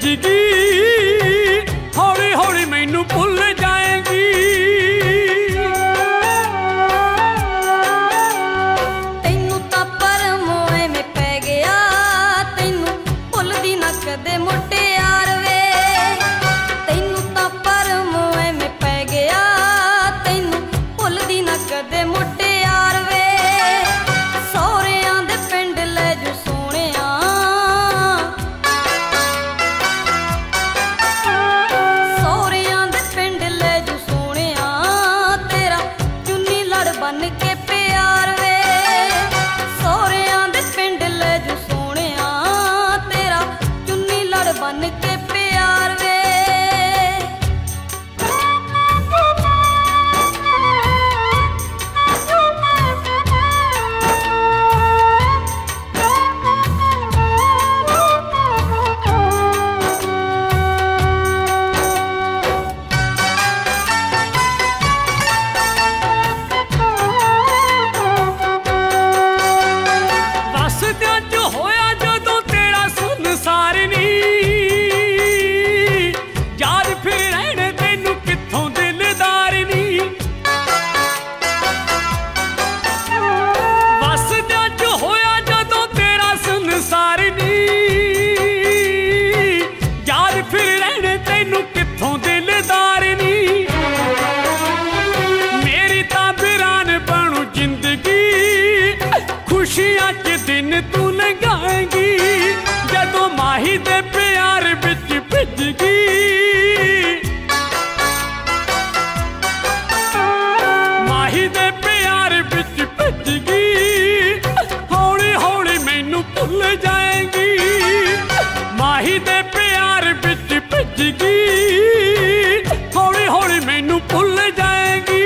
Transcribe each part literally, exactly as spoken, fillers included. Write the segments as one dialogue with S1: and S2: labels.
S1: भिजगी हौली हौली मैनू भुल जाएगी।
S2: तैनू तां भरम एवें पै गया तैनू भुलदी ना कदे मुटियार वे। तैनू तां भरम एवें पै गया तैनू भुलदी ना कदे मुटियार वे। सौहरियां दे पिंड ले जो सोहणिया सौहरियां दे पिंड ले जो सोहणिया तेरा चुन्नी लड़ बन के प्यार वे। सौहरियां दे पिंड ले जो सोहणिया तेरा चुन्नी लड़ बन के प्यार वे।
S1: वसदियां च होया जदों तेरा संसार नी याद फिर रहने तैनू कित्थों दिलदार नी। वसदियां च होया जदों तेरा संसार नी याद फिर रहने तैनू कित्थों दिलदार नी। मेरी तां वीरान बनू जिंदगी खुशियां च दिन तू लंघाएगी जदों माही दे प्यार बिच भिजगी। माही दे प्यार बिच भिजगी हौली हौली मैनू भुल जाएगी। माही दे प्यार बिच भिजगी हौली हौली मैनू भुल जाएगी।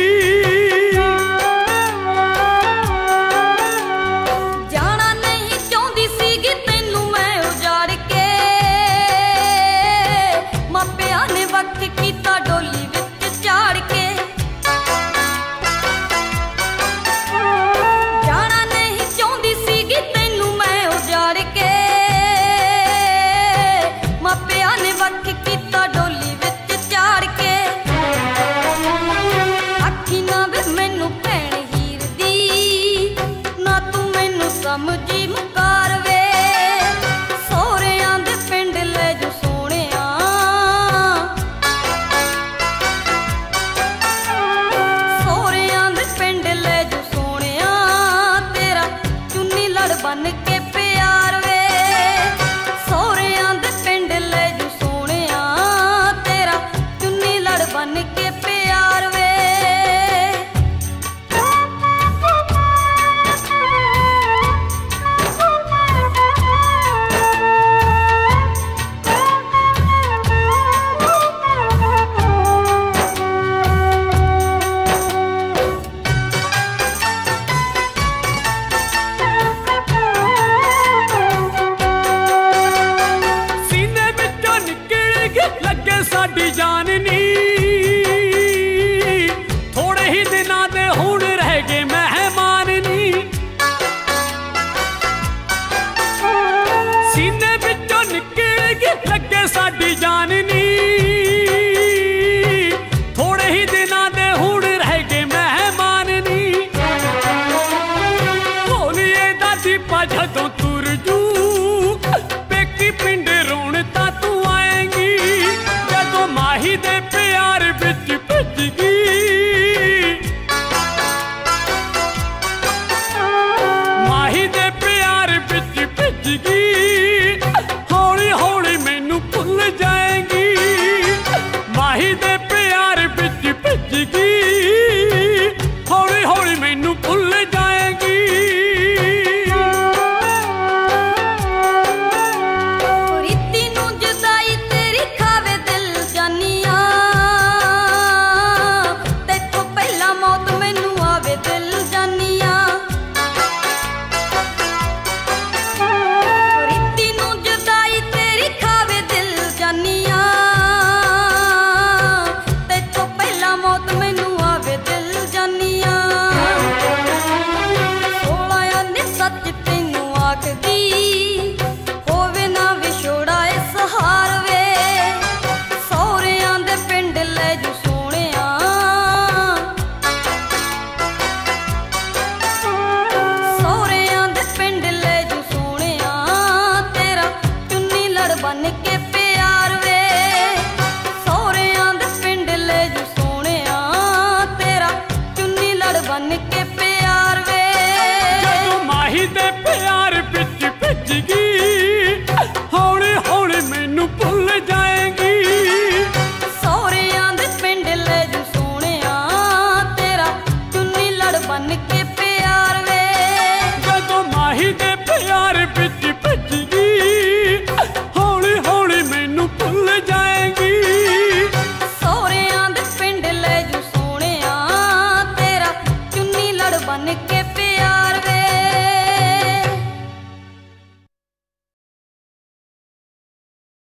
S2: जाना नहीं चाहुंदी सीगी तैनू मैं उजाड़ के मापिया ने वक्त कीता डोली विच चाड़ के। जाना नहीं चाहुंदी सीगी तैनू मैं उजाड़ के मापिया ने वक्त कीता डोली विच चाड़ के। अखी ना वे मैनू भैण हीर दी ना तू मैनू समझी मुकार वे। सौहरियां दे पिंड ले जो सोहणिया सौहरियां दे पिंड ले जो सोहणिया तेरा चुन्नी लड़ बन के प्यार वे। सौहरियां दे पिंड ले जो सोहणिया तेरा चुन्नी लड़ बन के प्यार वे।
S1: सीने विचों निकल के लगे साडी जान नी थोड़े ही दिनां दे हुण रह गए मेहमान नी। सीने विचों निकल के लगे साडी जान नी थोड़े ही दिनां दे हुण रह गए मेहमान नी। भोलिए दा दीपा जदों तुर जू पेकी पिंड रोण तां तू आएगी जदों माही दे प्यार बिच भिजगी। माही दे प्यार बिच भिजगी हौली हौली मैनू भुल जाएगी। माही दे प्यार बिच भिजगी हौली हौली मैनू भुल जाएगी।
S2: रीति नूं जुदाई तेरी खावे दिल जानिया तैथों पहला मौत मैनू आवे दिल जानिया। रीति नूं जुदाई तेरी खावे दिल जानिया तैथों पहला मौत मैनू आवे दिल जानिया। सोहणिया ने सच तैनू आखदी होवे ना विछोड़ा इस हार बन के